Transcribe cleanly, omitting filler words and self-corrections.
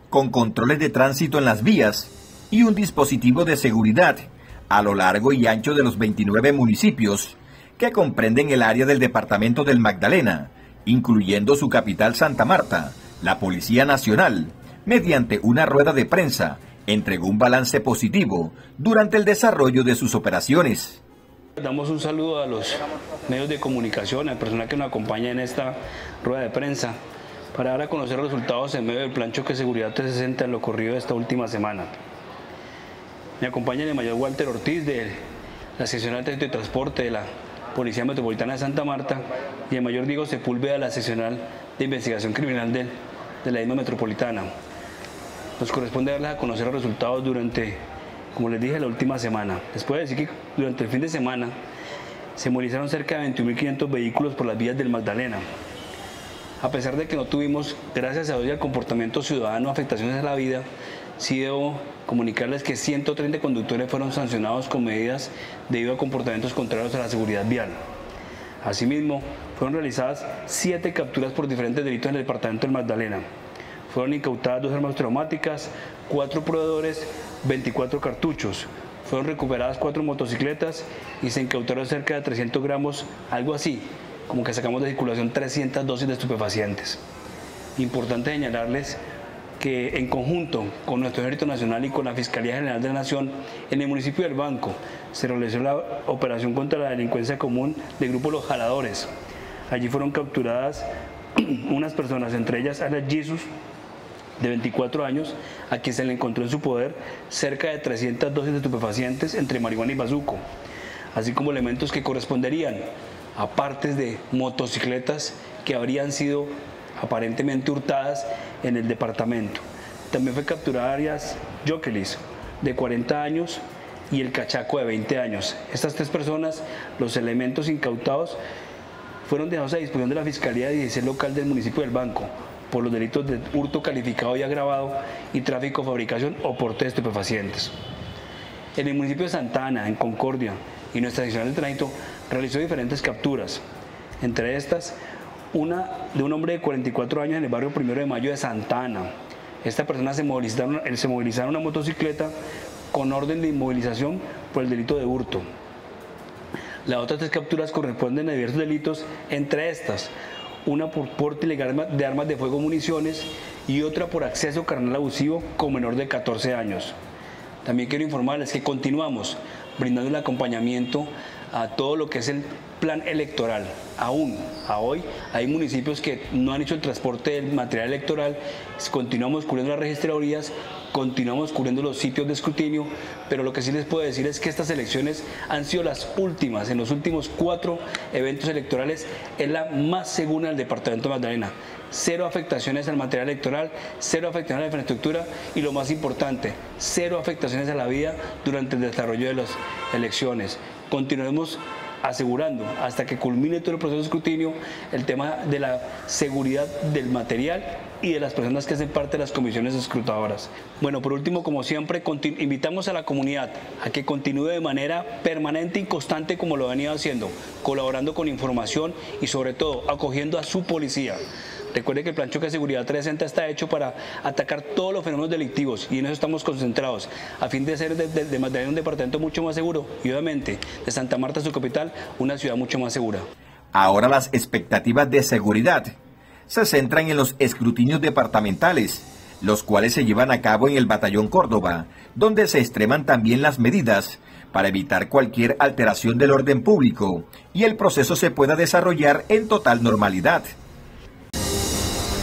con controles de tránsito en las vías y un dispositivo de seguridad a lo largo y ancho de los 29 municipios que comprenden el área del departamento del Magdalena, incluyendo su capital Santa Marta. La Policía Nacional, mediante una rueda de prensa, entregó un balance positivo durante el desarrollo de sus operaciones. Damos un saludo a los medios de comunicación, al personal que nos acompaña en esta rueda de prensa, para dar a conocer los resultados en medio del plan Choque Seguridad 360 en lo ocurrido esta última semana. Me acompaña el mayor Walter Ortiz de la seccional de transporte de la Policía Metropolitana de Santa Marta y el mayor Diego Sepúlveda de la seccional de investigación criminal de la misma metropolitana. Nos corresponde darles a conocer los resultados durante, como les dije, la última semana. Les puedo decir que durante el fin de semana se movilizaron cerca de 21.500 vehículos por las vías del Magdalena. A pesar de que no tuvimos, gracias a Dios y al comportamiento ciudadano, afectaciones a la vida, sí debo comunicarles que 130 conductores fueron sancionados con medidas debido a comportamientos contrarios a la seguridad vial. Asimismo, fueron realizadas 7 capturas por diferentes delitos en el departamento del Magdalena. Fueron incautadas 2 armas traumáticas, 4 proveedores, 24 cartuchos. Fueron recuperadas 4 motocicletas y se incautaron cerca de 300 gramos, algo así, como que sacamos de circulación 300 dosis de estupefacientes. Importante señalarles que en conjunto con nuestro Ejército Nacional y con la Fiscalía General de la Nación, en el municipio del Banco se realizó la operación contra la delincuencia común del grupo Los Jaladores. Allí fueron capturadas unas personas, entre ellas alias Jesus, de 24 años, a quien se le encontró en su poder cerca de 300 dosis de estupefacientes entre marihuana y bazuco, así como elementos que corresponderían a partes de motocicletas que habrían sido aparentemente hurtadas en el departamento. También fue capturada alias Jokelis, de 40 años, y el Cachaco, de 20 años. Estas 3 personas, los elementos incautados, fueron dejados a disposición de la Fiscalía de 16 local del municipio del Banco por los delitos de hurto calificado y agravado y tráfico, fabricación o porte de estupefacientes. En el municipio de Santa Ana, en Concordia, y nuestra sección de tránsito realizó diferentes capturas, entre estas una de un hombre de 44 años en el barrio 1 de Mayo de Santa Ana. Esta persona se movilizaron una motocicleta con orden de inmovilización por el delito de hurto. Las otras 3 capturas corresponden a diversos delitos, entre estas una por porte ilegal de armas de fuego o municiones y otra por acceso carnal abusivo con menor de 14 años. También quiero informarles que continuamos brindando el acompañamiento a todo lo que es el plan electoral. Aún a hoy hay municipios que no han hecho el transporte del material electoral. Continuamos cubriendo las registradurías, continuamos cubriendo los sitios de escrutinio, pero lo que sí les puedo decir es que estas elecciones han sido las últimas. En los últimos 4 eventos electorales es la más segura del departamento de Magdalena. 0 afectaciones al material electoral, 0 afectaciones a la infraestructura y, lo más importante, 0 afectaciones a la vida durante el desarrollo de las elecciones. Continuaremos asegurando hasta que culmine todo el proceso de escrutinio el tema de la seguridad del material y de las personas que hacen parte de las comisiones escrutadoras. Bueno, por último, como siempre, invitamos a la comunidad a que continúe de manera permanente y constante como lo ha venido haciendo, colaborando con información y sobre todo acogiendo a su policía. Recuerde que el Plan Choque de Seguridad 360 está hecho para atacar todos los fenómenos delictivos y en eso estamos concentrados, a fin de hacer de Magdalena un departamento mucho más seguro y obviamente de Santa Marta, su capital, una ciudad mucho más segura. Ahora las expectativas de seguridad se centran en los escrutinios departamentales, los cuales se llevan a cabo en el Batallón Córdoba, donde se extreman también las medidas para evitar cualquier alteración del orden público y el proceso se pueda desarrollar en total normalidad.